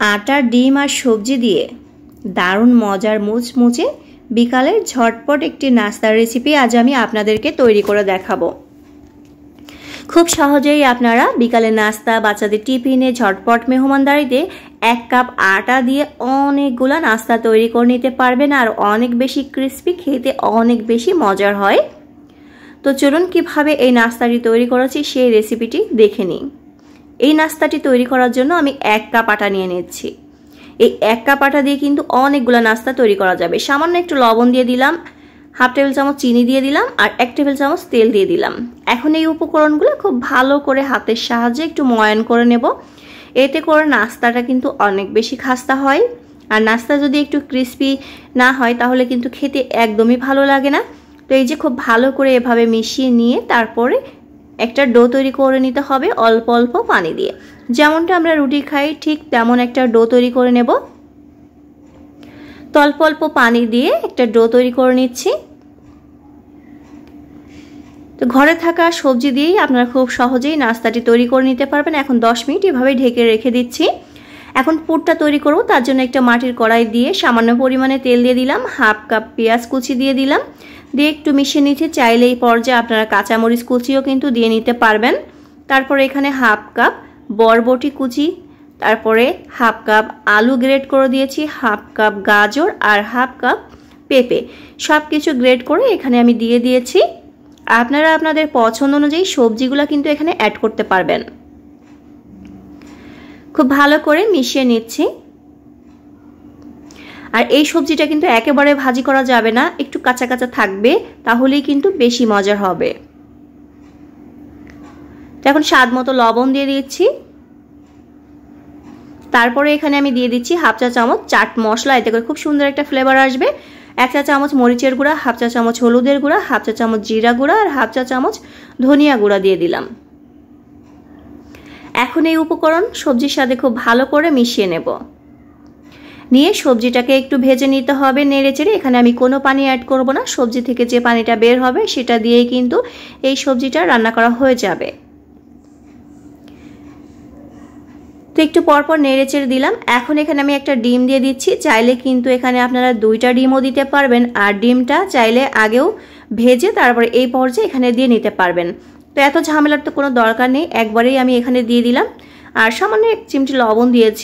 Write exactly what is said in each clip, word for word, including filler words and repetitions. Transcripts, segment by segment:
आटा डिम और सब्जी दिए दारुण मजार मुचमुचे बिकालेर झटपट एकटी नास्तार रेसिपि आज आमी आपनादेरके तैरी करे देखाबो। खूब सहजेई आपनारा बिकाले नास्ता बाच्चादेर टिफिने झटपट मेहमानदारिते एक कप आटा दिए अनेकगुला नास्ता तैरी करे निते पारबेन और अनेक बेशी क्रिस्पी खेते अनेक बेशी मजार हय। तो चलुन किभाबे एई नास्ताटी तैरी करेछि सेई रेसिपिटी देखे निই। এই নাস্তাটি তৈরি করার জন্য আমি এক কাপ আটা নিয়ে নিচ্ছি। এই এক কাপ আটা দিয়ে কিন্তু অনেকগুলো নাস্তা তৈরি করা যাবে। সামান্য একটু লবণ দিয়ে দিলাম, হাফ টেবিল চামচ চিনি দিয়ে দিলাম আর এক টেবিল চামচ তেল দিয়ে দিলাম। এখন এই উপকরণগুলো খুব ভালো করে হাতের সাহায্যে একটু ময়ান করে নেব। এতে করে নাস্তাটা কিন্তু অনেক বেশি খাস্তা হয় আর নাস্তা যদি একটু ক্রিস্পি না হয় তাহলে কিন্তু খেতে একদমই ভালো লাগে না। তো এই যে খুব ভালো করে এভাবে মিশিয়ে নিয়ে তারপরে একটা ডো তৈরি করে নিতে হবে অল্প অল্প পানি দিয়ে। যেমনটা আমরা রুটি খাই ঠিক তেমন একটা ডো তৈরি করে নেব। তো অল্প অল্প পানি দিয়ে একটা ডো তৈরি করে নিচ্ছি। তো ঘরে থাকা সবজি দিয়েই আপনারা খুব সহজেই নাস্তাটি তৈরি করে নিতে পারবেন। এখন দশ মিনিট এভাবে ঢেকে রেখে দিচ্ছি। এখন পুরটা তৈরি করব। তার জন্য একটা মাটির কড়াই দিয়ে সামান্য পরিমাণে তেল দিয়ে দিলাম, হাফ কাপ পেঁয়াজ কুচি দিয়ে দিলাম, দিয়ে একটু মিশিয়ে নিতে চাইলে এই পর্যায়ে আপনারা কাঁচামরিচ কুচিও কিন্তু দিয়ে নিতে পারবেন। তারপরে এখানে হাফ কাপ বরবটি কুচি, তারপরে হাফ কাপ আলু গ্রেট করে দিয়েছি, হাফ কাপ গাজর আর হাফ কাপ পেঁপে সব কিছু গ্রেট করে এখানে আমি দিয়ে দিয়েছি। আপনারা আপনাদের পছন্দ অনুযায়ী সবজিগুলো কিন্তু এখানে অ্যাড করতে পারবেন। খুব ভালো করে মিশিয়ে নিচ্ছি। আর এই সবজিটা কিন্তু একেবারে ভাজি করা যাবে না, একটু কাঁচা কাঁচা থাকবে, তাহলেই কিন্তু বেশি মজার হবে। তো এখন স্বাদ মতো লবণ দিয়ে দিচ্ছি। তারপরে এখানে আমি দিয়ে দিচ্ছি হাফ চা চামচ চাট মশলা, এতে করে খুব সুন্দর একটা ফ্লেভার আসবে। এক চা চামচ মরিচের গুঁড়া, হাফ চা চামচ হলুদের গুঁড়া, হাফ চা চামচ জিরা গুঁড়া আর হাফ চা চামচ ধনিয়া গুঁড়া দিয়ে দিলাম। এখন এই উপকরণ সবজির সাথে খুব ভালো করে মিশিয়ে নেব। নিয়ে সবজিটাকে একটু ভেজে নিতে হবে নেড়ে চেড়ে। এখানে আমি কোনো পানি অ্যাড করব না, সবজি থেকে যে পানিটা বের হবে সেটা দিয়েই কিন্তু এই সবজিটা রান্না করা হয়ে যাবে। তো একটু পরপর নেড়ে চেড়ে দিলাম। এখন এখানে আমি একটা ডিম দিয়ে দিচ্ছি। চাইলে কিন্তু এখানে আপনারা দুইটা ডিমও দিতে পারবেন আর ডিমটা চাইলে আগেও ভেজে তারপরে এই পর্যায়ে এখানে দিয়ে নিতে পারবেন। তো এত ঝামেলার তো কোনো দরকার নেই, একবারেই আমি এখানে দিয়ে দিলাম আর সামান্য এক চিমটি লবণ দিয়েছি।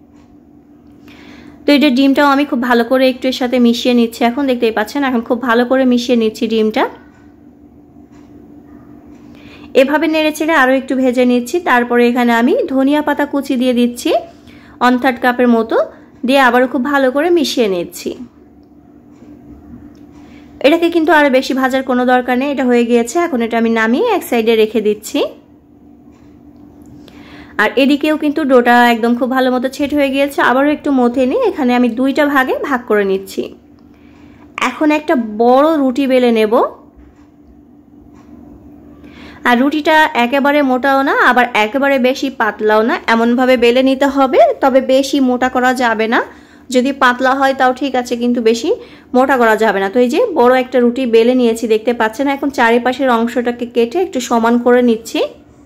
তো এটা ডিমটাও আমি খুব ভালো করে একটু এর সাথে মিশিয়ে নিচ্ছি। এখন দেখতেই পাচ্ছেন এখন খুব ভালো করে মিশিয়ে নিচ্ছি ডিমটা। এভাবে নেড়ে চেড়ে আরও একটু ভেজে নিচ্ছি। তারপরে এখানে আমি ধনিয়া পাতা কুচি দিয়ে দিচ্ছি ওয়ান থার্ড কাপের মতো, দিয়ে আবারও খুব ভালো করে মিশিয়ে নিচ্ছি। এটাকে কিন্তু আরও বেশি ভাজার কোনো দরকার নেই, এটা হয়ে গিয়েছে। এখন এটা আমি নামিয়ে এক সাইডে রেখে দিচ্ছি। আর এদিকেও কিন্তু ডোটা একদম খুব ভালো মতো ছেট হয়ে গিয়েছে। আবারও একটু মথে নিয়ে এখানে আমি দুইটা ভাগে ভাগ করে নিচ্ছি। এখন একটা বড় রুটি বেলে নেব। আর রুটিটা একেবারে মোটাও না আবার একেবারে বেশি পাতলাও না, এমনভাবে বেলে নিতে হবে। তবে বেশি মোটা করা যাবে না, যদি পাতলা হয় তাও ঠিক আছে, কিন্তু বেশি মোটা করা যাবে না। তো এই যে বড় একটা রুটি বেলে নিয়েছি দেখতে পাচ্ছেন। এখন চারিপাশের অংশটাকে কেটে একটু সমান করে নিচ্ছি।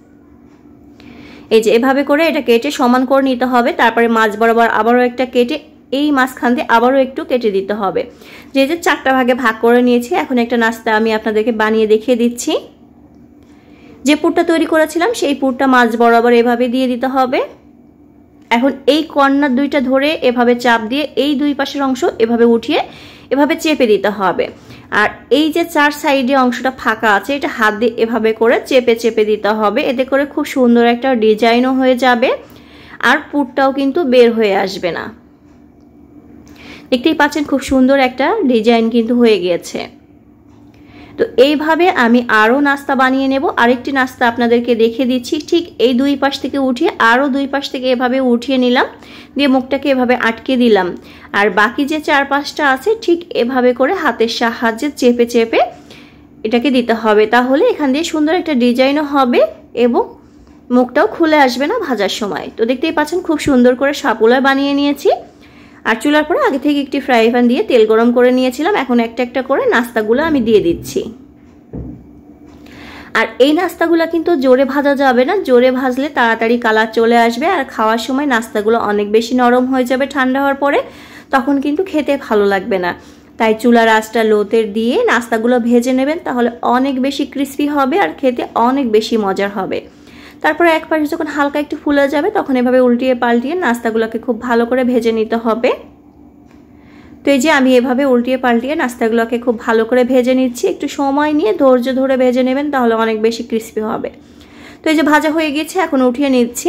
এই যে এভাবে করে এটা কেটে সমান করে নিতে হবে। তারপরে মাছ বরাবর আবারও একটা কেটে এই মাঝখান দিয়ে আবারও একটু কেটে দিতে হবে। যে যে চারটা ভাগে ভাগ করে নিয়েছি। এখন একটা নাস্তা আমি আপনাদেরকে বানিয়ে দেখিয়ে দিচ্ছি। যে পুরটা তৈরি করেছিলাম সেই পুরটা মাছ বরাবর এভাবে দিয়ে দিতে হবে। এখন এই কর্নার দুইটা ধরে এভাবে চাপ দিয়ে এই দুই পাশের অংশ এভাবে উঠিয়ে এভাবে চেপে দিতে হবে। আর এই যে চার সাইডে অংশটা ফাঁকা আছে এটা হাত দিয়ে এভাবে করে চেপে চেপে দিতে হবে। এতে করে খুব সুন্দর একটা ডিজাইনও হয়ে যাবে আর পুরটাও কিন্তু বের হয়ে আসবে না। দেখতেই পাচ্ছেন খুব সুন্দর একটা ডিজাইন কিন্তু হয়ে গিয়েছে। তো এইভাবে আমি আরও নাস্তা বানিয়ে নেব। আরেকটি নাস্তা আপনাদেরকে দেখিয়ে দিচ্ছি। ঠিক এই দুই পাশ থেকে উঠিয়ে আরও দুই পাশ থেকে এভাবে উঠিয়ে নিলাম, দিয়ে মুখটাকে এভাবে আটকে দিলাম। আর বাকি যে চার পাঁচটা আছে ঠিক এভাবে করে হাতের সাহায্যে চেপে চেপে এটাকে দিতে হবে। তাহলে এখান দিয়ে সুন্দর একটা ডিজাইনও হবে এবং মুখটাও খুলে আসবে না ভাজার সময়। তো দেখতেই পাচ্ছেন খুব সুন্দর করে সাপুলা বানিয়ে নিয়েছি। আর চুলার পরে আগে থেকে একটি ফ্রাই প্যান দিয়ে তেল গরম করে নিয়েছিলাম। এখন একটা একটা করে নাস্তাগুলো আমি দিয়ে দিচ্ছি। আর এই নাস্তাগুলো কিন্তু জোরে ভাজা যাবে না, জোরে ভাজলে তাড়াতাড়ি কালার চলে আসবে আর খাওয়ার সময় নাস্তাগুলো অনেক বেশি নরম হয়ে যাবে ঠান্ডা হওয়ার পরে, তখন কিন্তু খেতে ভালো লাগবে না। তাই চুলার আঁচটা লোতে দিয়ে নাস্তাগুলো ভেজে নেবেন, তাহলে অনেক বেশি ক্রিস্পি হবে আর খেতে অনেক বেশি মজার হবে। তারপরে এক পাশে যখন হালকা একটু ফুলে যাবে তখন এভাবে উল্টিয়ে পাল্টিয়ে নাস্তাগুলোকে খুব ভালো করে ভেজে নিতে হবে। তো এই যে আমি এভাবে উল্টিয়ে পাল্টিয়ে নাস্তাগুলোকে খুব ভালো করে ভেজে নিচ্ছি। একটু সময় নিয়ে ধৈর্য ধরে ভেজে নেবেন, তাহলে অনেক বেশি ক্রিস্পি হবে। তো এই যে ভাজা হয়ে গেছে, এখন উঠিয়ে নিচ্ছি।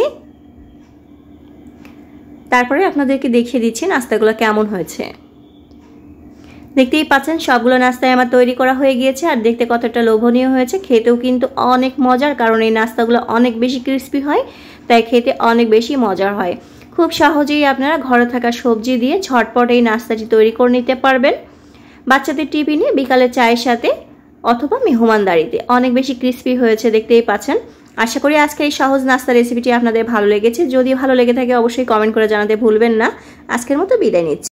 তারপরে আপনাদেরকে দেখিয়ে দিচ্ছি নাস্তাগুলো কেমন হয়েছে। দেখতেই পাচ্ছেন সবগুলো নাস্তায় আমার তৈরি করা হয়ে গিয়েছে আর দেখতে কতটা লোভনীয় হয়েছে, খেতেও কিন্তু অনেক মজার, কারণ এই নাস্তাগুলো অনেক বেশি ক্রিস্পি হয়, তাই খেতে অনেক বেশি মজার হয়। খুব সহজেই আপনারা ঘরে থাকা সবজি দিয়ে ঝটপট এই নাস্তাটি তৈরি করে নিতে পারবেন বাচ্চাদের টিফিনে, বিকালে চায়ের সাথে অথবা মেহমানদারিতে। অনেক বেশি ক্রিস্পি হয়েছে দেখতেই পাচ্ছেন। আশা করি আজকের এই সহজ নাস্তা রেসিপিটি আপনাদের ভালো লেগেছে। যদি ভালো লেগে থাকে অবশ্যই কমেন্ট করে জানাতে ভুলবেন না। আজকের মতো বিদায় নিচ্ছি।